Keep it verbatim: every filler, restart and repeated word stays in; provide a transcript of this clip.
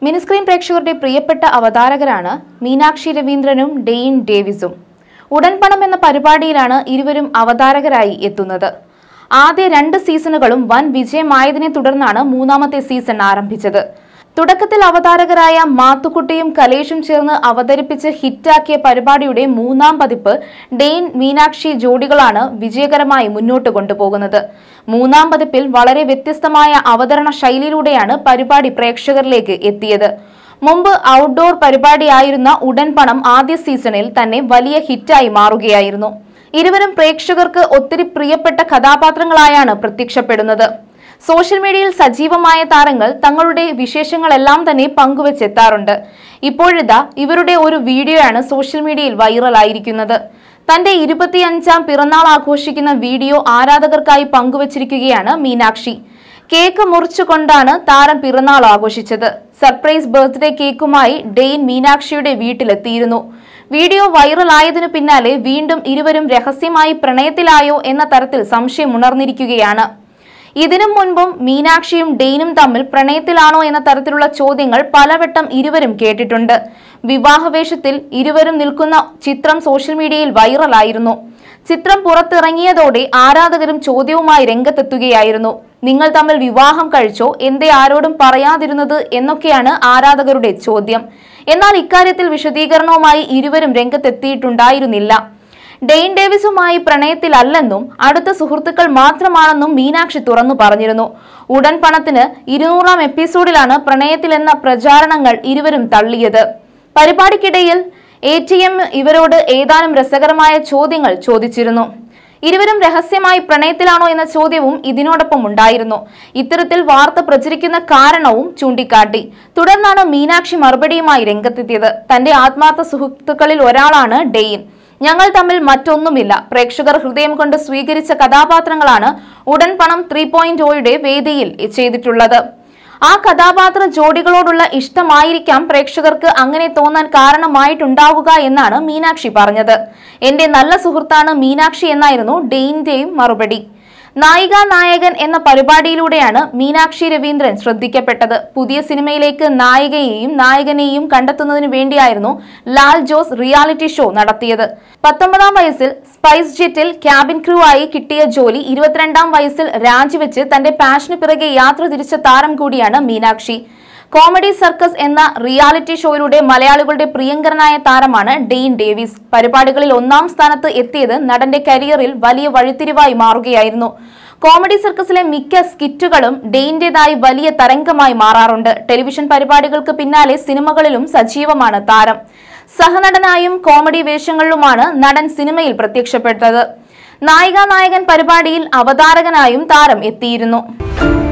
Mini screen പ്രേക്ഷകരുടെ പ്രിയപ്പെട്ട അവതാരകരാണ് മീനാക്ഷി രവീന്ദ്രനും ഡെയിൻ ഡേവിസും. ഉടൻപണം എന്ന പരിപാടിയിലാണ് ഇരുവരും അവതാരകരായി എത്തുന്നത്. ആദ്യ രണ്ട് സീസണുകളും വൻ വിജയമായതിനെ തുടർന്നാണ് മൂന്നാമത്തെ സീസൺ ആരംഭിച്ചത്. തുടക്കത്തിൽ അവതാരകരായ മാത്തുക്കുട്ടിയും കലേഷും ചേർന്ന് അവതരിപ്പിച്ച് ഹിറ്റാക്കിയ പരിപാടിയുടെ മൂന്നാം പതിപ്പ് ഡെയിൻ മീനാക്ഷി ജോഡികളാണ് വിജയകരമായി മുന്നോട്ട് കൊണ്ടുപോകുന്നത്. മൂന്നാം പതിപ്പിൽ വളരെ വ്യത്യസ്തമായ അവതരണ ശൈലിയിലൂടെയാണ് പരിപാടി പ്രേക്ഷകരിലേക്ക് എത്തിയത്. മുമ്പ് ഔട്ട്ഡോർ പരിപാടിയായിരുന്ന ഉടൻപണം ആദ്യ സീസണിൽ തന്നെ വലിയ ഹിറ്റായി മാറുകയായിരുന്നു. ഇരുവരും പ്രേക്ഷകർക്ക് ഒത്തിരി പ്രിയപ്പെട്ട കഥാപാത്രങ്ങളായാണ് പ്രത്യക്ഷപ്പെടുന്നത്. സോഷ്യൽ മീഡിയയിൽ സജീവമായ താരങ്ങൾ തങ്ങളുടെ വിശേഷങ്ങളെല്ലാം തന്നെ പങ്കുവച്ചെത്താറുണ്ട്. ഇപ്പോഴിതാ ഇവരുടെ ഒരു വീഡിയോയാണ് സോഷ്യൽ മീഡിയയിൽ വൈറലായിരിക്കുന്നത്. തന്റെ ഇരുപത്തിയഞ്ചാം പിറന്നാൾ ആഘോഷിക്കുന്ന വീഡിയോ ആരാധകർക്കായി പങ്കുവച്ചിരിക്കുകയാണ് മീനാക്ഷി. കേക്ക് മുറിച്ചുകൊണ്ടാണ് താരം പിറന്നാൾ ആഘോഷിച്ചത്. സർപ്രൈസ് ബർത്ത്ഡേ കേക്കുമായി ഡെയിൻ മീനാക്ഷിയുടെ വീട്ടിലെത്തിയിരുന്നു. വീഡിയോ വൈറലായതിനു പിന്നാലെ വീണ്ടും ഇരുവരും രഹസ്യമായി പ്രണയത്തിലായോ എന്ന തരത്തിൽ സംശയം ഉണർന്നിരിക്കുകയാണ്. ഇതിനു മുൻപും മീനാക്ഷിയും ഡെയിനും തമ്മിൽ പ്രണയത്തിലാണോ എന്ന തരത്തിലുള്ള ചോദ്യങ്ങൾ പലവട്ടം ഇരുവരും കേട്ടിട്ടുണ്ട്. വിവാഹവേഷത്തിൽ ഇരുവരും നിൽക്കുന്ന ചിത്രം സോഷ്യൽ മീഡിയയിൽ വൈറലായിരുന്നു. ചിത്രം പുറത്തിറങ്ങിയതോടെ ആരാധകരും ചോദ്യവുമായി രംഗത്തെത്തുകയായിരുന്നു. നിങ്ങൾ തമ്മിൽ വിവാഹം കഴിച്ചോ, എന്തേ ആരോടും പറയാതിരുന്നത് എന്നൊക്കെയാണ് ആരാധകരുടെ ചോദ്യം. എന്നാൽ ഇക്കാര്യത്തിൽ വിശദീകരണവുമായി ഇരുവരും രംഗത്തെത്തിയിട്ടുണ്ടായിരുന്നില്ല. ഡെയിൻ ഡേവിസുമായി പ്രണയത്തിലല്ലെന്നും അടുത്ത സുഹൃത്തുക്കൾ മാത്രമാണെന്നും മീനാക്ഷി തുറന്നു പറഞ്ഞിരുന്നു. ഉടൻ പണത്തിന് ഇരുന്നൂറാം എപ്പിസോഡിലാണ് പ്രണയത്തിലെന്ന പ്രചാരണങ്ങൾ ഇരുവരും തള്ളിയത്. പരിപാടിക്കിടയിൽ എ ടി എം ഇവരോട് ഏതാനും രസകരമായ ചോദ്യങ്ങൾ ചോദിച്ചിരുന്നു. ഇരുവരും രഹസ്യമായി പ്രണയത്തിലാണോ എന്ന ചോദ്യവും ഇതിനോടൊപ്പം ഉണ്ടായിരുന്നു. ഇത്തരത്തിൽ വാർത്ത പ്രചരിക്കുന്ന കാരണവും ചൂണ്ടിക്കാട്ടി. തുടർന്നാണ് മീനാക്ഷി മറുപടിയുമായി രംഗത്തെത്തിയത്. തന്റെ ആത്മാർത്ഥ സുഹൃത്തുക്കളിൽ ഒരാളാണ് ഡെയിൻ. ഞങ്ങൾ തമ്മിൽ മറ്റൊന്നുമില്ല. പ്രേക്ഷകർ ഹൃദയം കൊണ്ട് സ്വീകരിച്ച കഥാപാത്രങ്ങളാണ് ഉടൻ പണം ത്രീ പോയിന്റ് ഓയുടെ വേദിയിൽ ചെയ്തിട്ടുള്ളത്. ആ കഥാപാത്ര ജോഡികളോടുള്ള ഇഷ്ടമായിരിക്കാം പ്രേക്ഷകർക്ക് അങ്ങനെ തോന്നാൻ കാരണമായിട്ടുണ്ടാവുക എന്നാണ് മീനാക്ഷി പറഞ്ഞത്. എന്റെ നല്ല സുഹൃത്താണ് മീനാക്ഷി എന്നായിരുന്നു ഡെയിന്റെയും മറുപടി. നായിക നായകൻ എന്ന പരിപാടിയിലൂടെയാണ് മീനാക്ഷി രവീന്ദ്രൻ ശ്രദ്ധിക്കപ്പെട്ടത്. പുതിയ സിനിമയിലേക്ക് നായികയെയും നായകനെയും കണ്ടെത്തുന്നതിന് വേണ്ടിയായിരുന്നു ലാൽ ജോസ് റിയാലിറ്റി ഷോ നടത്തിയത്. പത്തൊമ്പതാം വയസ്സിൽ സ്പൈസ് ജെറ്റിൽ ക്യാബിൻ ക്രൂ ആയി കിട്ടിയ ജോലി ഇരുപത്തിരണ്ടാം വയസ്സിൽ രാജിവെച്ച് തന്റെ പാഷന് പിറകെ യാത്ര തിരിച്ച താരം കൂടിയാണ് മീനാക്ഷി. കോമഡി സർക്കസ് എന്ന റിയാലിറ്റി ഷോയിലൂടെ മലയാളികളുടെ പ്രിയങ്കരനായ താരമാണ് ഡെയിൻ ഡേവിസ്. പരിപാടികളിൽ ഒന്നാം സ്ഥാനത്ത് എത്തിയത് നടന്റെ കരിയറിൽ വലിയ വഴിത്തിരിവായി മാറുകയായിരുന്നു. കോമഡി സർക്കസിലെ മിക്ക സ്കിറ്റുകളും ഡെയിന്റേതായി വലിയ തരംഗമായി മാറാറുണ്ട്. ടെലിവിഷൻ പരിപാടികൾക്ക് പിന്നാലെ സിനിമകളിലും സജീവമാണ് താരം. സഹനടനായും കോമഡി വേഷങ്ങളിലുമാണ് നടൻ സിനിമയിൽ പ്രത്യക്ഷപ്പെട്ടത്. നായിക നായകൻ പരിപാടിയിൽ അവതാരകനായും താരം എത്തിയിരുന്നു.